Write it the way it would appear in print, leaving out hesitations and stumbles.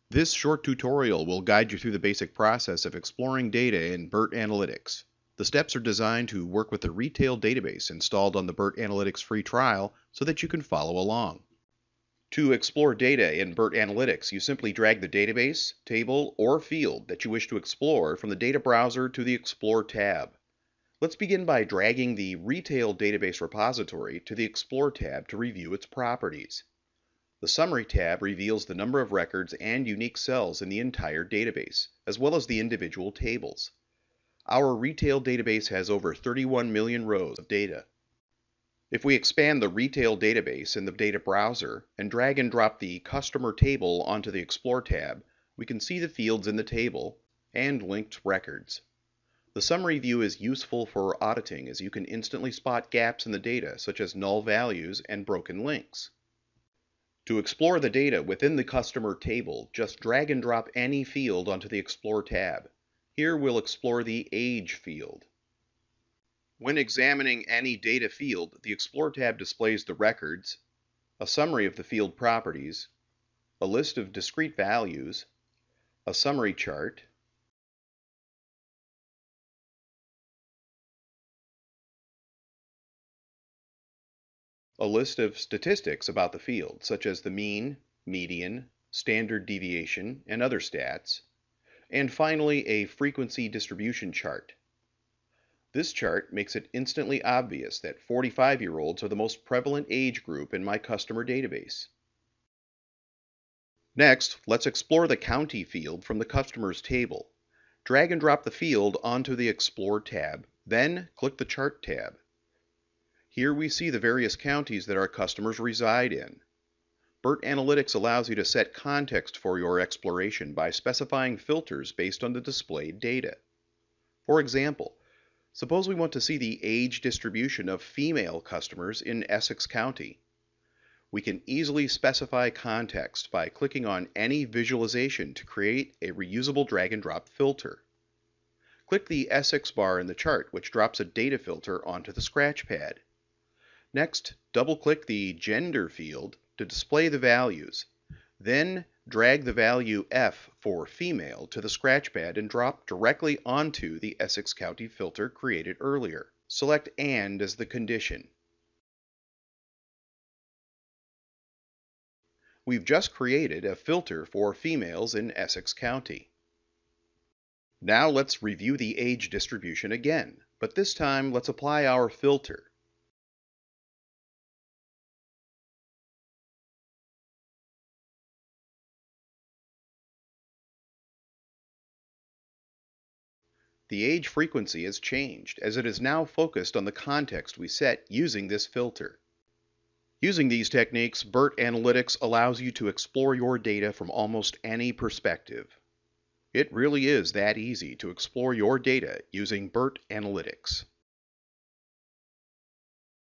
This short tutorial will guide you through the basic process of exploring data in BIRT Analytics. The steps are designed to work with the retail database installed on the BIRT Analytics free trial so that you can follow along. To explore data in BIRT Analytics, you simply drag the database, table, or field that you wish to explore from the data browser to the Explore tab. Let's begin by dragging the Retail Database Repository to the Explore tab to review its properties. The Summary tab reveals the number of records and unique cells in the entire database, as well as the individual tables. Our retail database has over 31 million rows of data. If we expand the retail database in the data browser and drag and drop the customer table onto the Explore tab, we can see the fields in the table and linked records. The summary view is useful for auditing as you can instantly spot gaps in the data such as null values and broken links. To explore the data within the customer table, just drag and drop any field onto the Explore tab. Here we'll explore the Age field. When examining any data field, the Explore tab displays the records, a summary of the field properties, a list of discrete values, a summary chart, a list of statistics about the field, such as the mean, median, standard deviation, and other stats, and finally a frequency distribution chart. This chart makes it instantly obvious that 45-year-olds are the most prevalent age group in my customer database. Next, let's explore the County field from the Customers table. Drag and drop the field onto the Explore tab, then click the Chart tab. Here we see the various counties that our customers reside in. BIRT Analytics allows you to set context for your exploration by specifying filters based on the displayed data. For example, suppose we want to see the age distribution of female customers in Essex County. We can easily specify context by clicking on any visualization to create a reusable drag and drop filter. Click the Essex bar in the chart, which drops a data filter onto the scratch pad. Next, double-click the Gender field to display the values. Then, drag the value F for female to the scratch pad and drop directly onto the Essex County filter created earlier. Select AND as the condition. We've just created a filter for females in Essex County. Now let's review the age distribution again, but this time let's apply our filter. The age frequency has changed, as it is now focused on the context we set using this filter. Using these techniques, BIRT Analytics allows you to explore your data from almost any perspective. It really is that easy to explore your data using BIRT Analytics.